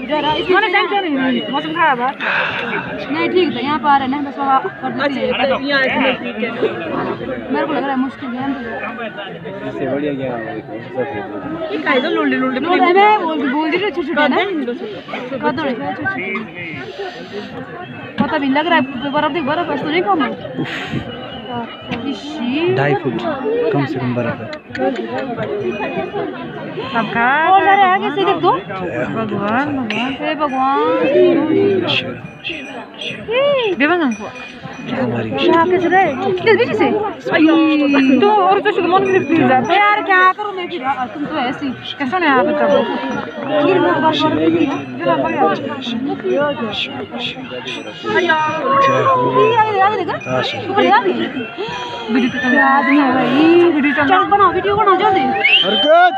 इधर इसमें टेंशन नहीं, मौसम खराब है नहीं ठीक था यहाँ पर आ रहे ना बस वहाँ मेरे को लग रहा है मुश्किल है इससे बढ़िया क्या ये काहे तो लुल्ले लुल्ले मैं बोल रही छोटे छोटे ना कदम पता भी लग रहा है बर्फ देख बर्फ तो नहीं कम 2.5 फुट कम से कम बर्फ है सबका और सारे आगे से देख दो भगवान भगवान हे भगवान देवांगन को क्या कैसे रहे किस बीच से तो और तो शुरू मन में प्लीज यार क्या करूं मैं फिर तुम तो ऐसी कैसा नहीं आप बताओ फिर मैं बार जरा बढ़िया आगे देखो ऊपर आ गई वीडियो तो याद नहीं है भाई वीडियो चल बनाओ वीडियो बनाओ जल्दी हरकत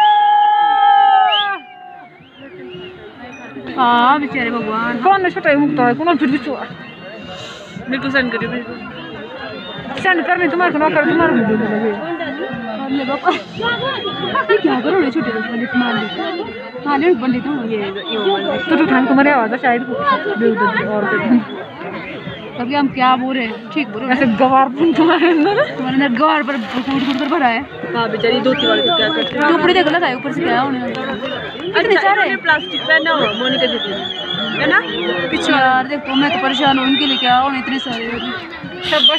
हाँ बेचारे भगवान कौन ने छोटा मुक्त है कौन फिर भी छोड़ मेरे को सेंड करियो सेंड करने तुम्हारे को ना कर तुम्हारे वीडियो लगे अरे बाबा ये क्या करो रे छोटे पंडित मान ले पंडित हूं ये तो ठान तुम्हारी आवाज है शायद और तभी हम क्या बोल रहे हैं ठीक बोल रहे हैं ऐसे गवार तुम्हारे अंदर गवार पर फूट कर भरा है हां बेचारी धोती वाली तो क्या करते हैं ऊपर देखो ना ऊपर से क्या होने इतने सारे प्लास्टिक पहना हुआ मोनिका दीदी है ना पीछे यार देखो मैं तो परेशान हूं उनके लिए क्या होने इतने सारे शब्बश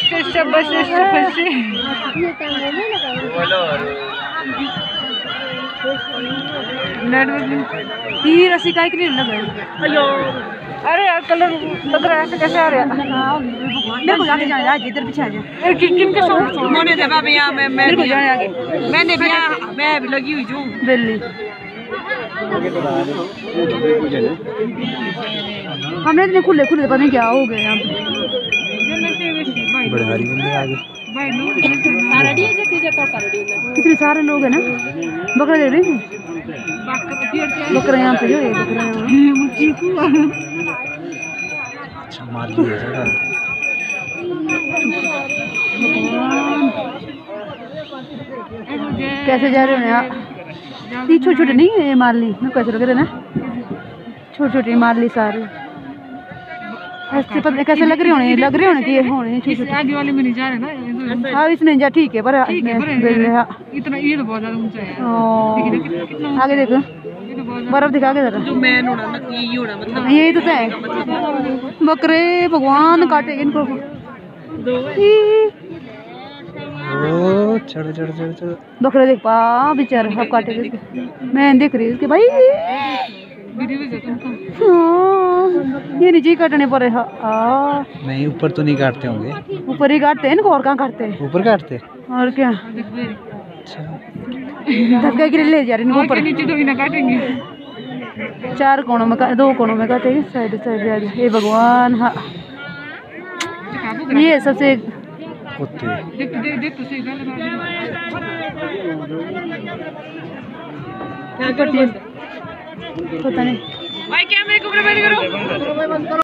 ये रस्सी का के लिए लगा है अयो अरे यार कलर लग रहा है ऐसे कैसे आ रहा है मेरे को आगे जाना है इधर पीछे आ जा किन के साथ मोने थे बाबा यहां मैं मेरे को जाने आगे मैंने भी मैं भी लगी हुई हूं बिल्ली हमने इतने खुले खुले पता नहीं क्या हो गए यहाँ पे बड़े भारी बंदे आगे कितने सारे लोग हैं ना बकरा दे रही बकरा यहाँ पे जो है बकरा अच्छा मार लिया जगह कैसे जा रहे हो यार ये छोटे छोटे नहीं है मारली मैं कैसे लग रहे ना छोटे छोटे मारली सारे ऐसे पता कैसे लग रहे होने कि ये होने छोटे आगे वाले में नहीं जा रहे ना हाँ इसमें जा ठीक है पर इतना ये तो बहुत ज्यादा ऊंचा है आगे देखो बर्फ दिखा के जरा जो मैन होना ना ये होना मतलब यही तो है बकरे भगवान काटे इनको ओ चढ़ बकरे देख पा बेचारे सब काटे मैं देख रही हूँ भाई ये नीचे काटने पड़े नहीं ऊपर तो नहीं काटते होंगे ऊपर ही काटते हैं इनको और कहाँ काटते हैं ऊपर काटते और क्या धक्का के लिए ले जा रहे इनको ऊपर नीचे तो भी ना काटेंगे 4 कोनों में 2 कोनों में काटेंगे साइड ये भगवान हाँ ये सबसे पता नहीं भाई कैमरे को बंद करो।